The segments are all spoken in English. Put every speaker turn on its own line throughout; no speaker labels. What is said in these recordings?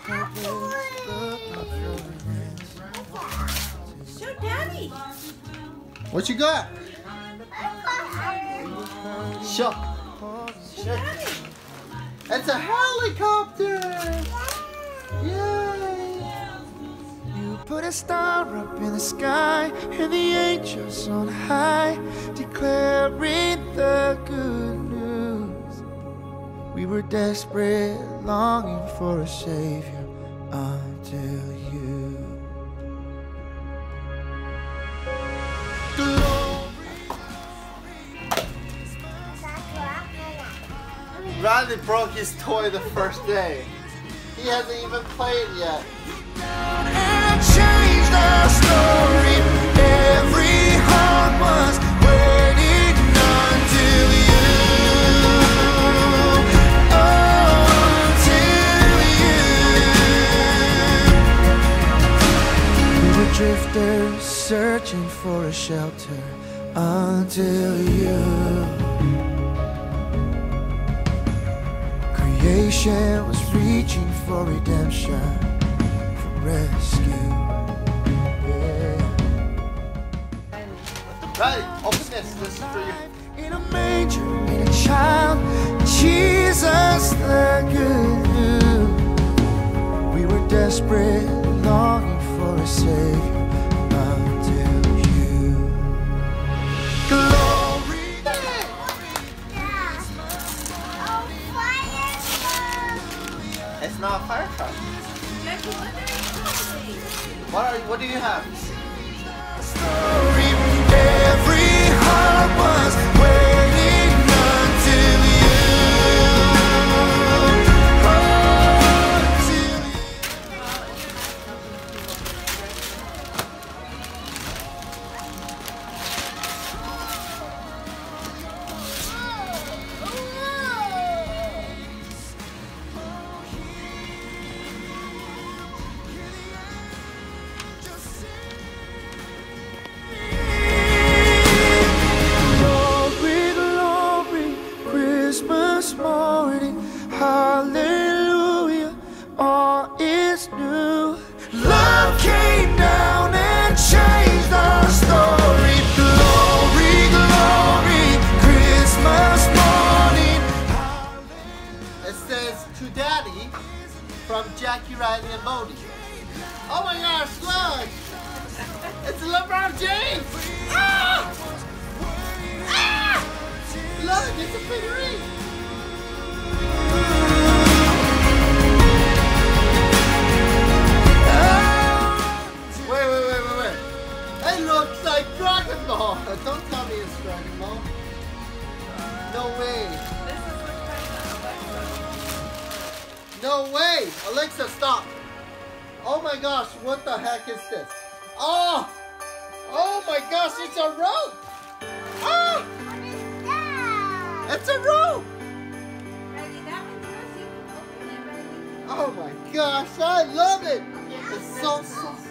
Show Daddy.
What you got? Show. It's a helicopter. Yay!
You put a star up in the sky, and the angels on high, declaring the good news. We were desperate, longing for a savior, until you.
Riley broke his toy the first day. He hasn't even played yet.
And changed our story. Every heart was waiting until you. Until you. We were drifters searching for a shelter until you. Creation was reaching for redemption, for rescue. Yeah.
Riley, open this. This is for you.
In a manger, in a child, Jesus the good news. We were desperate, longing for a savior until you. Glory.
It's not a fire truck.
Jackie,
What do you have?
Story. Every heart was waiting until you. Christmas morning, hallelujah, all is new. Love came down and changed our story. Glory, glory, Christmas morning.
It says to Daddy from Jackie, Riley, and Bodie. Oh my gosh, look! It's LeBron James! Ah! Ah! Look, it's a figurine! Wait. It looks like Dragon Ball! Don't tell me it's Dragon Ball. No way. No way! Alexa, stop! Oh my gosh, what the heck is this? Oh! Oh my gosh, it's a rope! Ah! It's a rope! Oh my gosh, I love it! It's so soft.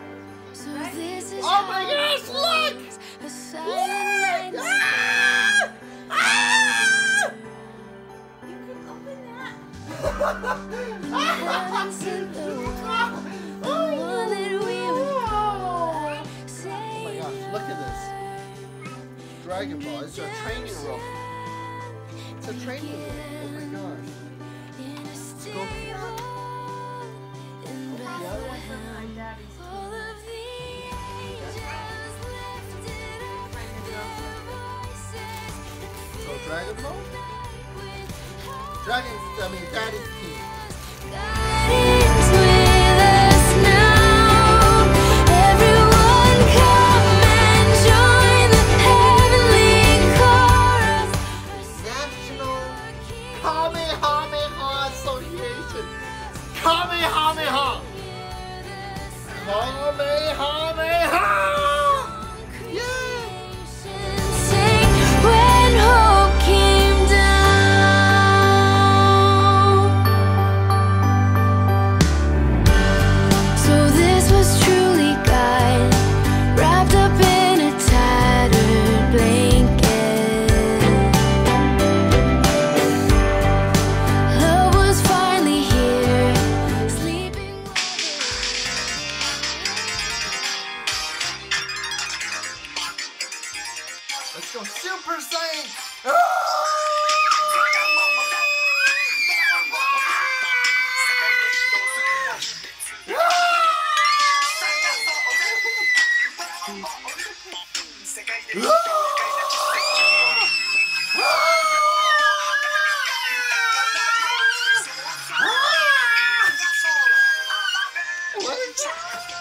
Oh my gosh, look! Look! Ah! Ah!
You can open that.
Oh my gosh, look at this. Dragon Ball, it's a training rope. It's a training rope. Oh my gosh. Let's go. So Dragon Ball? Daddy's team. National Kamehameha Association. Kamehameha! Kamehameha! Yeah!
When hope came down.
go Super Saiyan. What is that?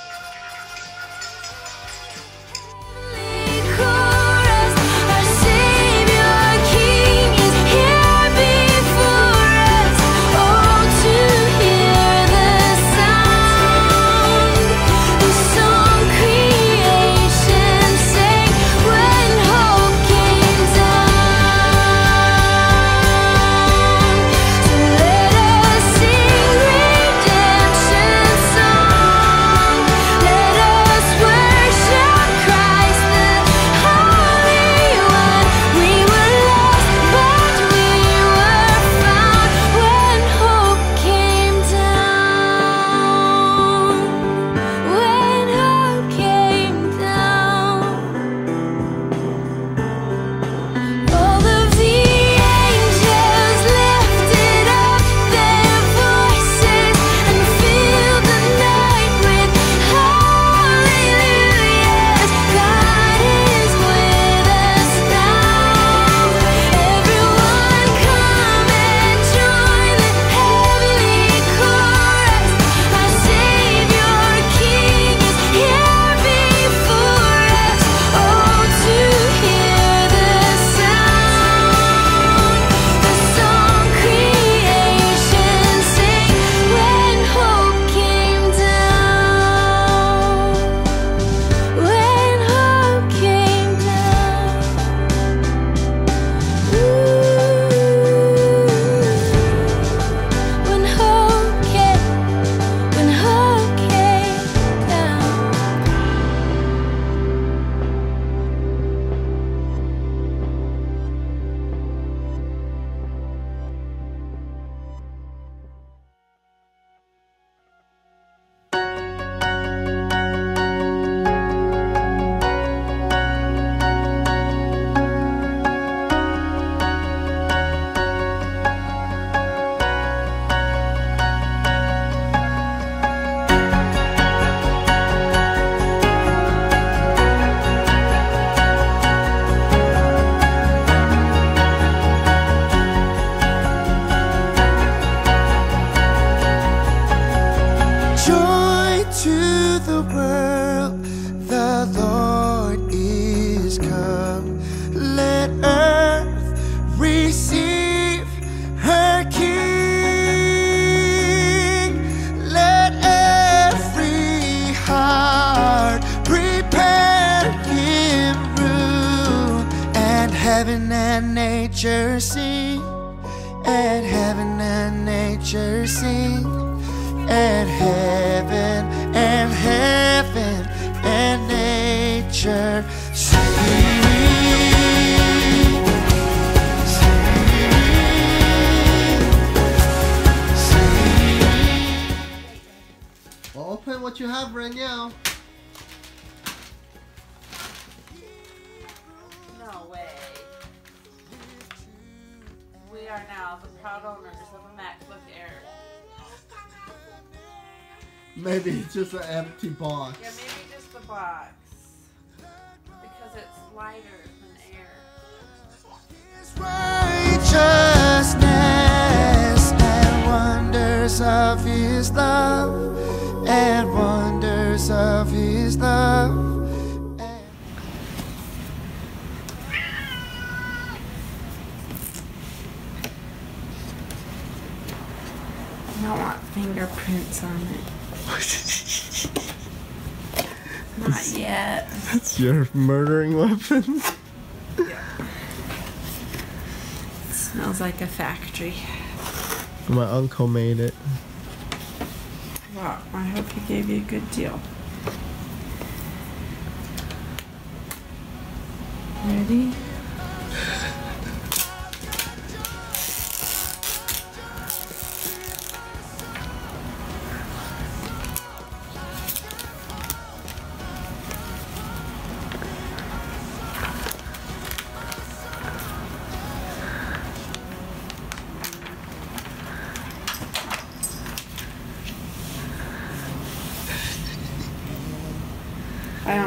heaven and nature sing, and heaven and nature sing, and heaven and nature sing.
Well, open what you have right now.
No way. We are now the proud owners of a MacBook Air.
Maybe it's just an empty box.
Yeah, maybe just the box. Because it's lighter than air.
Righteousness and wonders of His love, and wonders of His love.
I don't want fingerprints on it. Not yet.
That's your murdering weapon?
It smells like a factory.
My uncle made it.
Well, I hope he gave you a good deal. Ready?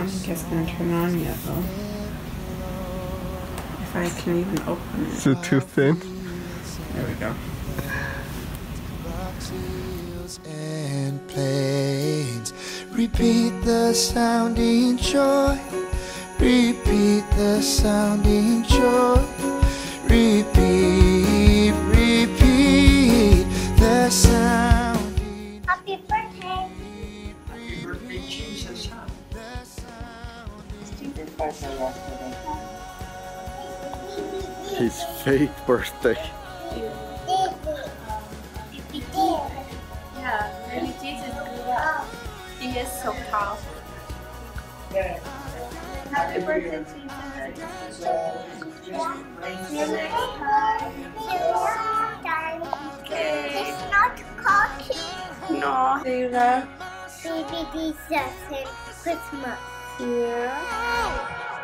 don't think it's going to turn on yet though. If I can even open it.
Is it too thin?
There we go.
And planes repeat the sounding joy. Repeat the sounding joy. Repeat, repeat the sounding.
Happy birthday.
Happy birthday, Jesus.
Jesus' birthday yesterday.
His fake birthday.
Yeah, maybe Jesus grew up. He is so tall. Happy birthday, Jesus.
It's not cocky.
No. Do you love?
Baby Jesus and Christmas.
Yeah.